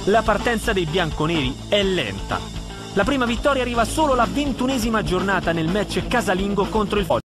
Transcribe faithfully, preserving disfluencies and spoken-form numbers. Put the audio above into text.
La partenza dei bianconeri è lenta. La prima vittoria arriva solo alla ventunesima giornata nel match casalingo contro il Foggia.